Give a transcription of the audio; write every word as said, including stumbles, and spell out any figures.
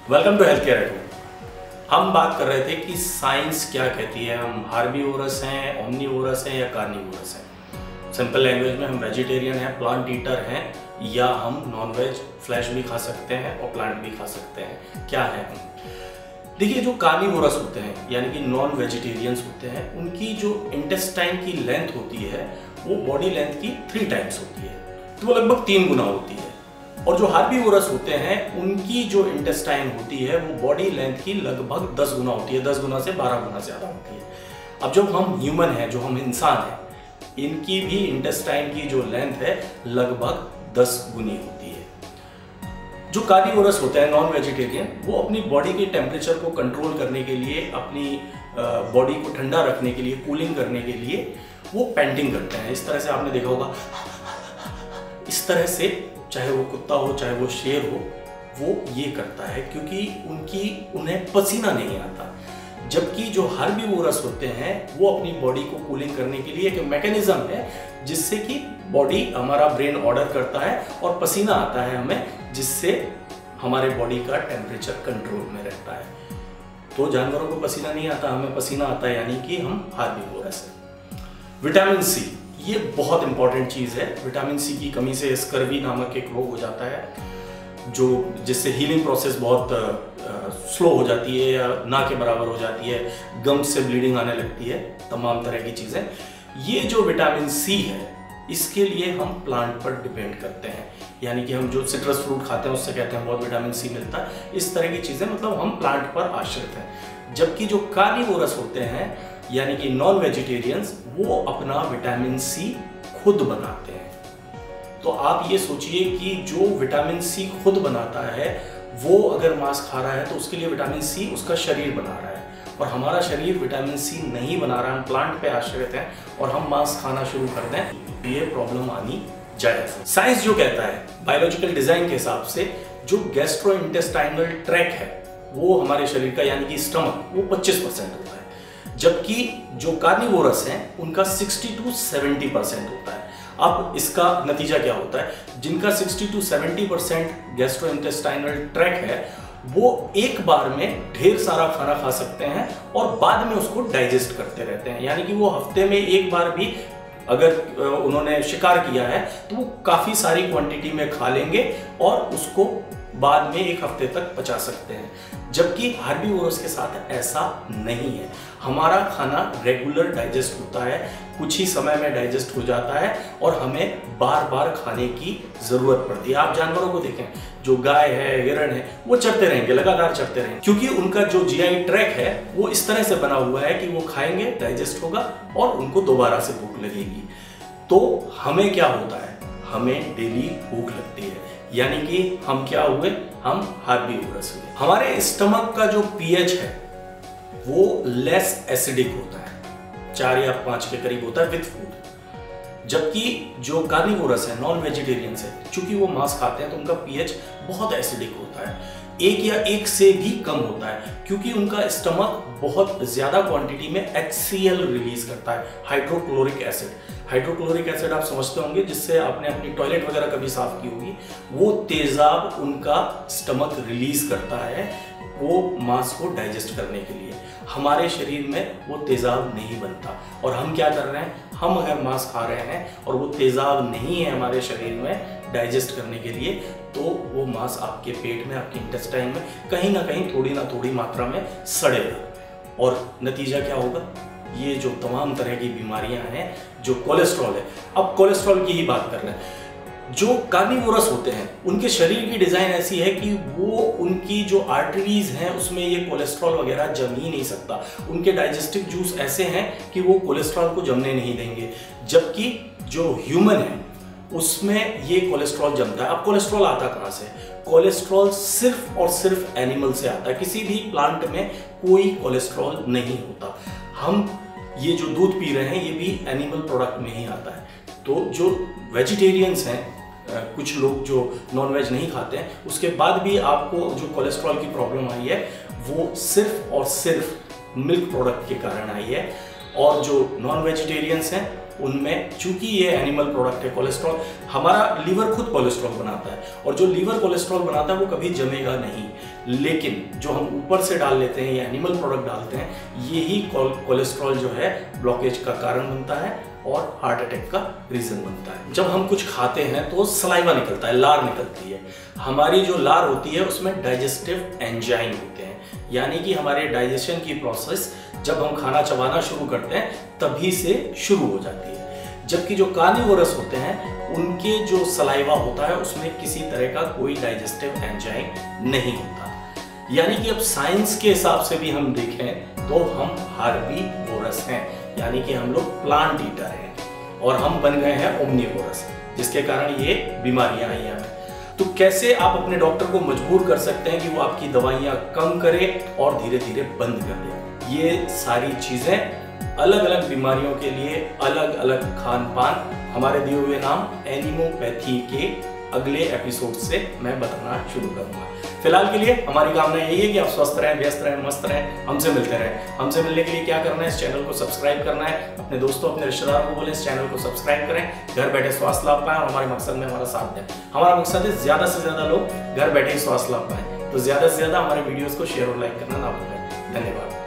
Welcome to health care at home. हम बात कर रहे थे कि साइंस क्या कहती है, हम हार्बीवोरस हैं, ओमनीवोरस हैं या कार्निवोरस हैं। सिंपल लैंग्वेज में हम वेजिटेरियन हैं, प्लांट ईटर हैं, या हम नॉनवेज फ्लैश भी खा सकते हैं और प्लांट भी खा सकते हैं। क्या है हम? देखिए, जो कार्निवोरस होते हैं यानी कि नॉन वेजिटेरियंस होते हैं, उनकी जो इंटेस्टाइन की लेंथ होती है वो बॉडी लेंथ की थ्री टाइम्स होती है, तो वो लगभग तीन गुना होती है। और जो हार्बीवोरस होते हैं उनकी जो इंटेस्टाइन होती है वो बॉडी लेंथ की लगभग दस गुना होती है, दस गुना से बारह गुना ज्यादा होती है। अब जब हम ह्यूमन हैं, जो हम इंसान हैं, इनकी भी इंटेस्टाइन की जो लेंथ है लगभग दस गुनी होती है। जो कार्निवोरस होते हैं नॉन वेजिटेरियन, वो अपनी बॉडी के टेम्परेचर को कंट्रोल करने के लिए, अपनी बॉडी को ठंडा रखने के लिए, कूलिंग करने के लिए वो पेंटिंग करते हैं। इस तरह से आपने देखा होगा, इस तरह से, चाहे वो कुत्ता हो चाहे वो शेर हो, वो ये करता है क्योंकि उनकी उन्हें पसीना नहीं आता। जबकि जो हार्बीवोरस होते हैं वो अपनी बॉडी को कूलिंग करने के लिए एक मैकेनिज्म है जिससे कि बॉडी, हमारा ब्रेन ऑर्डर करता है और पसीना आता है हमें, जिससे हमारे बॉडी का टेम्परेचर कंट्रोल में रहता है। तो जानवरों को पसीना नहीं आता, हमें पसीना आता है, यानी कि हम हार्बीवोरस हैं। विटामिन सी, ये बहुत इंपॉर्टेंट चीज़ है। विटामिन सी की कमी से स्कर्वी नामक एक रोग हो जाता है, जो जिससे हीलिंग प्रोसेस बहुत स्लो हो जाती है या ना के बराबर हो जाती है, गम्स से ब्लीडिंग आने लगती है, तमाम तरह की चीज़ें। ये जो विटामिन सी है, इसके लिए हम प्लांट पर डिपेंड करते हैं, यानी कि हम जो सिट्रस फ्रूट खाते हैं उससे कहते हैं बहुत विटामिन सी मिलता है। इस तरह की चीज़ें, मतलब हम प्लांट पर आश्रित हैं। जबकि जो कार्निवोरस होते हैं यानी कि नॉन वेजिटेरियंस, वो अपना विटामिन सी खुद बनाते हैं। तो आप ये सोचिए कि जो विटामिन सी खुद बनाता है वो अगर मांस खा रहा है तो उसके लिए विटामिन सी उसका शरीर बना रहा है, और हमारा शरीर विटामिन सी नहीं बना रहा, हम प्लांट पे आश्रित हैं और हम मांस खाना शुरू कर दें, तो ये प्रॉब्लम आनी जायज़ है। साइंस जो कहता है, बायोलॉजिकल डिजाइन के हिसाब से, जो गैस्ट्रोइंटेस्टाइनल ट्रैक है वो हमारे शरीर का, यानी कि स्टमक, वो पच्चीस परसेंट होता है। जबकि जो कार्निवोरस हैं उनका साठ टू सत्तर परसेंट होता है। अब इसका नतीजा क्या होता है? जिनका साठ टू सत्तर परसेंट गैस्ट्रोइंटेस्टाइनल ट्रैक है, वो एक बार में ढेर सारा खाना खा सकते हैं और बाद में उसको डाइजेस्ट करते रहते हैं, यानी कि वो हफ्ते में एक बार भी अगर उन्होंने शिकार किया है तो वो काफ़ी सारी क्वांटिटी में खा लेंगे और उसको बाद में एक हफ्ते तक पचा सकते हैं। जबकि हार्बीवोरस के साथ ऐसा नहीं है। हमारा खाना रेगुलर डाइजेस्ट होता है, कुछ ही समय में डाइजेस्ट हो जाता है और हमें बार बार खाने की ज़रूरत पड़ती है। आप जानवरों को देखें, जो गाय है, हिरण है, वो चरते रहेंगे, लगातार चरते रहेंगे, क्योंकि उनका जो जीआई ट्रैक है वो इस तरह से बना हुआ है कि वो खाएंगे, डाइजेस्ट होगा और उनको दोबारा से भूख लगेगी। तो हमें क्या होता है? हमें डेली भूख लगती है, यानी कि हम क्या हुए? हम हार्बीवोरस हुए। हमारे स्टमक का जो पीएच है वो लेस एसिडिक होता है, चार या पांच के करीब होता है विद फूड। जबकि जो कार्निवोरस है, नॉन वेजिटेरियंस है, चूंकि वो मांस खाते हैं तो उनका पीएच बहुत एसिडिक होता है, एक या एक से भी कम होता है, क्योंकि उनका स्टमक बहुत ज्यादा क्वांटिटी में एच सी एल रिलीज करता है, हाइड्रोक्लोरिक एसिड। हाइड्रोक्लोरिक एसिड आप समझते होंगे, जिससे आपने अपनी टॉयलेट वगैरह कभी साफ की होगी। वो तेजाब उनका स्टमक रिलीज करता है वो मांस को डाइजेस्ट करने के लिए। हमारे शरीर में वो तेजाब नहीं बनता, और हम क्या कर रहे हैं? हम अगर मांस खा रहे हैं और वो तेजाब नहीं है हमारे शरीर में डाइजेस्ट करने के लिए, तो वो मांस आपके पेट में, आपके इंटेस्टाइन में कहीं ना कहीं, थोड़ी ना थोड़ी मात्रा में सड़ेगा, और नतीजा क्या होगा? ये जो तमाम तरह की बीमारियां हैं, जो कोलेस्ट्रॉल है, अब कोलेस्ट्रॉल की ही बात कर रहे हैं। जो कार्निवोरस होते हैं उनके शरीर की डिजाइन ऐसी है कि वो, उनकी जो आर्टरीज हैं उसमें ये कोलेस्ट्रॉल वगैरह जम ही नहीं सकता। उनके डाइजेस्टिव जूस ऐसे हैं कि वो कोलेस्ट्रॉल को जमने नहीं देंगे। जबकि जो ह्यूमन है उसमें ये कोलेस्ट्रॉल जमता है। अब कोलेस्ट्रॉल आता कहाँ से? कोलेस्ट्रॉल सिर्फ और सिर्फ एनिमल से आता है, किसी भी प्लांट में कोई कोलेस्ट्रॉल नहीं होता। हम ये जो दूध पी रहे हैं ये भी एनिमल प्रोडक्ट में ही आता है। तो जो वेजिटेरियंस हैं, कुछ लोग जो नॉनवेज नहीं खाते हैं, उसके बाद भी आपको जो कोलेस्ट्रॉल की प्रॉब्लम आई है वो सिर्फ और सिर्फ मिल्क प्रोडक्ट के कारण आई है। और जो नॉन वेजिटेरियंस हैं उनमें चूंकि ये एनिमल प्रोडक्ट है, कोलेस्ट्रॉल, हमारा लीवर खुद कोलेस्ट्रॉल बनाता है, और जो लीवर कोलेस्ट्रॉल बनाता है वो कभी जमेगा नहीं। लेकिन जो हम ऊपर से डाल लेते हैं या एनिमल प्रोडक्ट डालते हैं, यही कोलेस्ट्रॉल जो है ब्लॉकेज का कारण बनता है और हार्ट अटैक का रीजन बनता है। जब हम कुछ खाते हैं तो सलाइवा निकलता है, लार निकलती है। हमारी जो लार होती है उसमें डाइजेस्टिव एंजाइम होते हैं, यानी कि हमारे डाइजेशन की प्रोसेस जब हम खाना चबाना शुरू करते हैं तभी से शुरू हो जाती है। जबकि जो कार्निवोरस होते हैं उनके जो सलाइवा होता है उसमें किसी तरह का कोई डाइजेस्टिव एंजाइम नहीं होता। यानी कि अब साइंस के हिसाब से भी हम देखें तो हम हार्बीवोरस हैं, यानी कि हम लोग प्लांट ईटर हैं और हम बन गए हैं ओमनीवोरस, जिसके कारण ये बीमारियां आई हमें। तो कैसे आप अपने डॉक्टर को मजबूर कर सकते हैं कि वो आपकी दवाइयां कम करे और धीरे धीरे बंद कर दे। ये सारी चीजें अलग अलग बीमारियों के लिए अलग अलग खान पान, हमारे दिए हुए नाम एनिमोपैथी के अगले एपिसोड से मैं बताना शुरू करूंगा। फिलहाल के लिए हमारी कामना यही है कि आप स्वस्थ रहें, व्यस्त रहें, मस्त रहें, हमसे मिलते रहें। हमसे मिलने के लिए क्या करना है, इस चैनल को सब्सक्राइब करना है, अपने दोस्तों अपने रिश्तेदारों को बोले इस चैनल को सब्सक्राइब करें, घर बैठे स्वास्थ्य लाभ पाएं और हमारे मकसद में हमारा साथ दें। हमारा मकसद है ज्यादा से ज्यादा लोग घर बैठे स्वास्थ्य लाभ पाएं, तो ज्यादा से ज्यादा हमारे वीडियोस को शेयर और लाइक करना ना भूलें। धन्यवाद।